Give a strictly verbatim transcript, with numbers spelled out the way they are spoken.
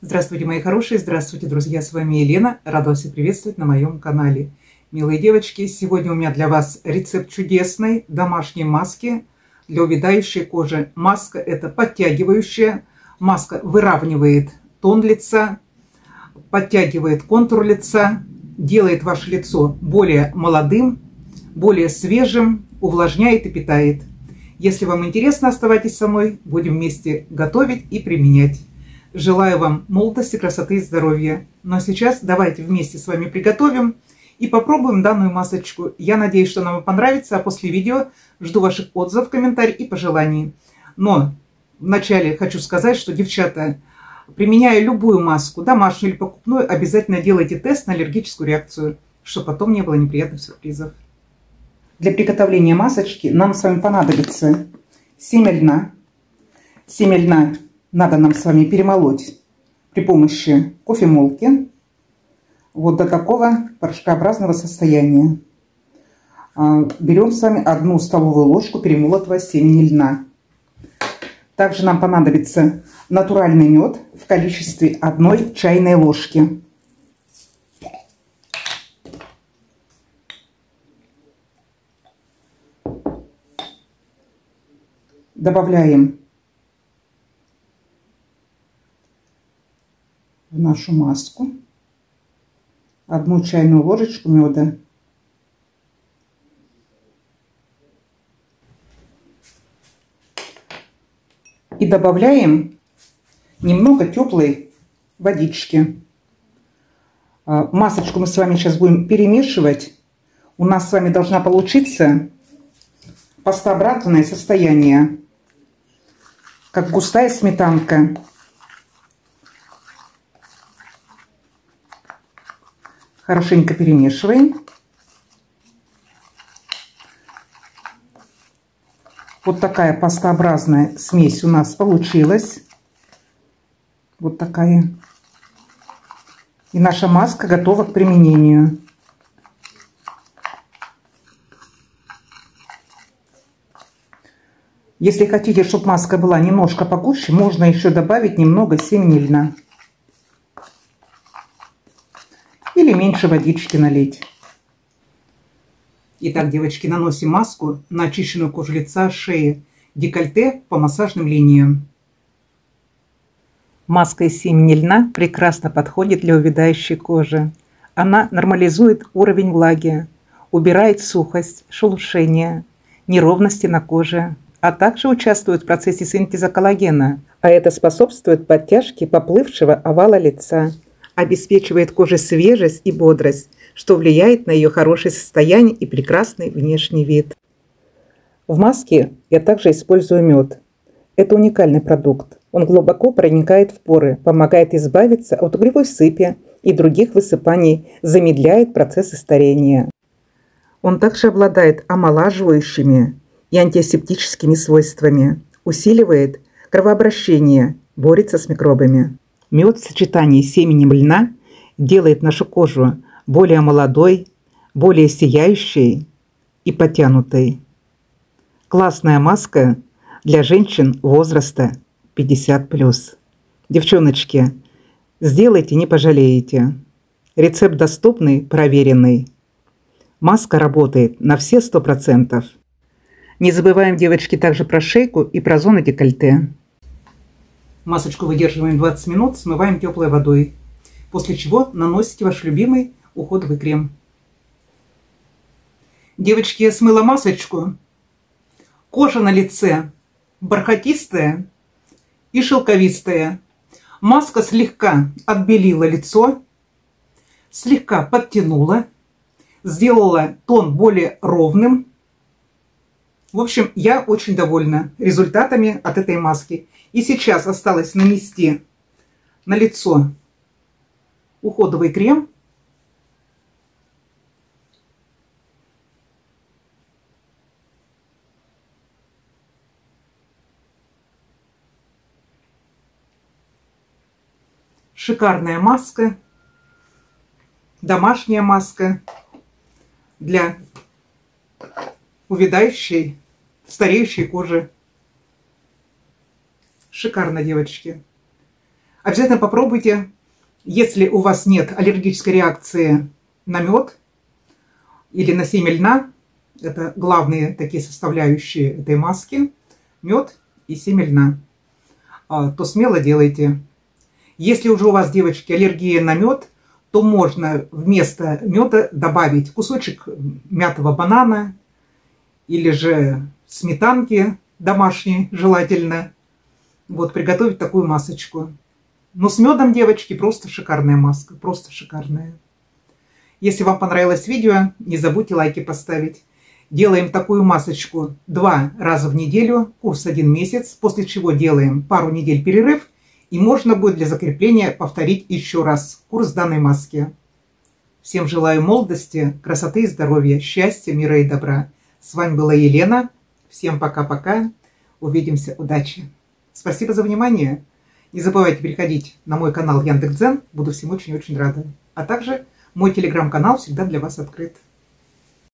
Здравствуйте, мои хорошие, здравствуйте, друзья, с вами Елена. Рада вас всех приветствовать на моем канале. Милые девочки, сегодня у меня для вас рецепт чудесной домашней маски для увядающей кожи. Маска это подтягивающая, маска выравнивает тон лица, подтягивает контур лица, делает ваше лицо более молодым, более свежим, увлажняет и питает. Если вам интересно, оставайтесь со мной, будем вместе готовить и применять. Желаю вам молодости, красоты и здоровья. Ну а сейчас давайте вместе с вами приготовим и попробуем данную масочку. Я надеюсь, что она вам понравится, а после видео жду ваших отзывов, комментариев и пожеланий. Но вначале хочу сказать, что, девчата, применяя любую маску, домашнюю или покупную, обязательно делайте тест на аллергическую реакцию, чтобы потом не было неприятных сюрпризов. Для приготовления масочки нам с вами понадобится семя льна. Семя льна надо нам с вами перемолоть при помощи кофемолки вот до такого порошкообразного состояния. Берем с вами одну столовую ложку перемолотого семени льна. Также нам понадобится натуральный мед в количестве одной чайной ложки. Добавляем в нашу маску одну чайную ложечку меда. И добавляем немного теплой водички. Масочку мы с вами сейчас будем перемешивать. У нас с вами должна получиться пастообразное состояние, как густая сметанка. Хорошенько перемешиваем. Вот такая пастообразная смесь у нас получилась. Вот такая. И наша маска готова к применению. Если хотите, чтобы маска была немножко погуще, можно еще добавить немного семени льна. Или меньше водички налить. Итак, девочки, наносим маску на очищенную кожу лица, шеи, декольте по массажным линиям. Маска из семени льна прекрасно подходит для увядающей кожи. Она нормализует уровень влаги, убирает сухость, шелушение, неровности на коже, а также участвует в процессе синтеза коллагена, а это способствует подтяжке поплывшего овала лица. Обеспечивает коже свежесть и бодрость, что влияет на ее хорошее состояние и прекрасный внешний вид. В маске я также использую мед. Это уникальный продукт. Он глубоко проникает в поры, помогает избавиться от углевой сыпи и других высыпаний, замедляет процессы старения. Он также обладает омолаживающими и антисептическими свойствами, усиливает кровообращение, борется с микробами. Мед в сочетании с семенем льна делает нашу кожу более молодой, более сияющей и подтянутой. Классная маска для женщин возраста пятьдесят плюс. Девчоночки, сделайте, не пожалеете. Рецепт доступный, проверенный. Маска работает на все сто процентов. Не забываем, девочки, также про шейку и про зону декольте. Масочку выдерживаем двадцать минут, смываем теплой водой. После чего наносите ваш любимый уходовый крем. Девочки, я смыла масочку. Кожа на лице бархатистая и шелковистая. Маска слегка отбелила лицо, слегка подтянула, сделала тон более ровным. В общем, я очень довольна результатами от этой маски. И сейчас осталось нанести на лицо уходовый крем. Шикарная маска. Домашняя маска для увядающей, стареющей кожи. Шикарно, девочки. Обязательно попробуйте. Если у вас нет аллергической реакции на мед или на семя льна, это главные такие составляющие этой маски, мед и семя льна, то смело делайте. Если уже у вас, девочки, аллергия на мед, то можно вместо меда добавить кусочек мятого банана или же сметанки домашней, желательно. Вот, приготовить такую масочку. Но с медом, девочки, просто шикарная маска, просто шикарная. Если вам понравилось видео, не забудьте лайки поставить. Делаем такую масочку два раза в неделю, курс один месяц, после чего делаем пару недель перерыв, и можно будет для закрепления повторить еще раз курс данной маски. Всем желаю молодости, красоты и здоровья, счастья, мира и добра. С вами была Елена. Всем пока-пока. Увидимся. Удачи. Спасибо за внимание. Не забывайте переходить на мой канал Яндекс.Дзен. Буду всем очень-очень рада. А также мой телеграм-канал всегда для вас открыт.